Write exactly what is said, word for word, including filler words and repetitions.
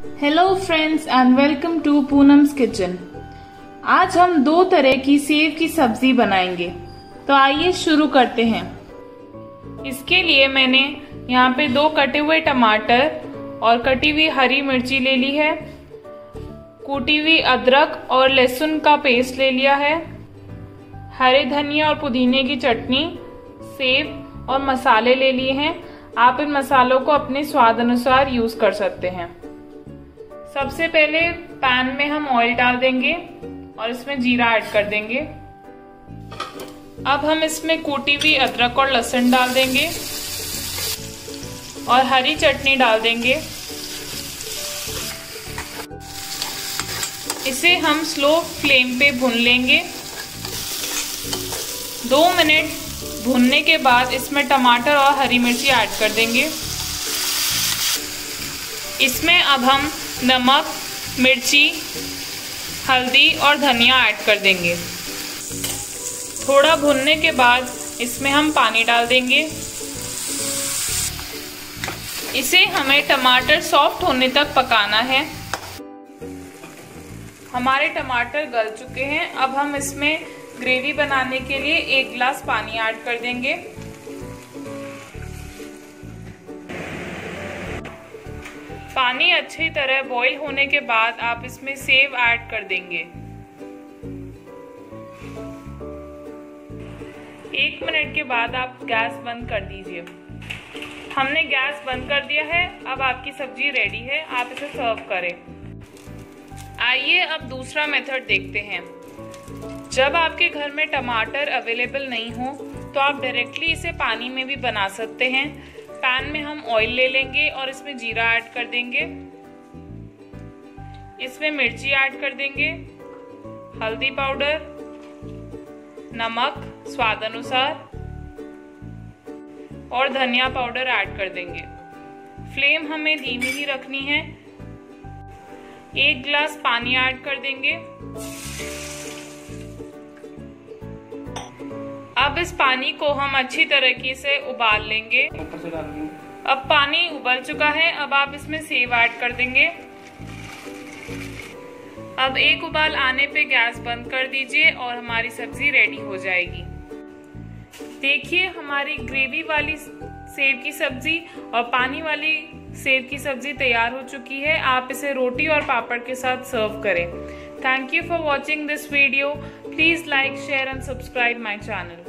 Hello friends and welcome to Poonam's kitchen. आज हम दो तरह की सेव की सब्जी बनाएंगे, तो आइए शुरू करते हैं। इसके लिए मैंने यहाँ पे दो कटे हुए टमाटर और कटी हुई हरी मिर्ची ले ली है, कूटी हुई अदरक और लहसुन का पेस्ट ले लिया है, हरे धनिया और पुदीने की चटनी, सेव और मसाले ले लिए हैं। आप इन मसालों को अपने स्वाद अनुसार यूज कर सकते हैं। सबसे पहले पैन में हम ऑयल डाल देंगे और इसमें जीरा ऐड कर देंगे। अब हम इसमें कूटी हुई अदरक और लहसुन डाल देंगे और हरी चटनी डाल देंगे। इसे हम स्लो फ्लेम पे भून लेंगे। दो मिनट भूनने के बाद इसमें टमाटर और हरी मिर्ची ऐड कर देंगे। इसमें अब हम नमक, मिर्ची, हल्दी और धनिया ऐड कर देंगे। थोड़ा भूनने के बाद इसमें हम पानी डाल देंगे। इसे हमें टमाटर सॉफ्ट होने तक पकाना है। हमारे टमाटर गल चुके हैं। अब हम इसमें ग्रेवी बनाने के लिए एक गिलास पानी ऐड कर देंगे। पानी अच्छी तरह बॉईल होने के बाद आप इसमें सेव ऐड कर देंगे। एक मिनट के बाद आप गैस बंद कर दीजिए। हमने गैस बंद कर दिया है। अब आपकी सब्जी रेडी है, आप इसे सर्व करें। आइए अब दूसरा मेथड देखते हैं। जब आपके घर में टमाटर अवेलेबल नहीं हो तो आप डायरेक्टली इसे पानी में भी बना सकते हैं। पैन में हम ऑयल ले लेंगे और इसमें जीरा ऐड कर देंगे। इसमें मिर्ची ऐड कर देंगे, हल्दी पाउडर, नमक स्वाद अनुसार और धनिया पाउडर ऐड कर देंगे। फ्लेम हमें धीमी ही रखनी है। एक गिलास पानी ऐड कर देंगे। अब इस पानी को हम अच्छी तरीके से उबाल लेंगे। अब पानी उबल चुका है। अब आप इसमें सेव ऐड कर देंगे। अब एक उबाल आने पे गैस बंद कर दीजिए और हमारी सब्जी रेडी हो जाएगी। देखिए हमारी ग्रेवी वाली सेव की सब्जी और पानी वाली सेव की सब्जी तैयार हो चुकी है। आप इसे रोटी और पापड़ के साथ सर्व करें। Thank you for watching this video. Please like, share and subscribe my channel.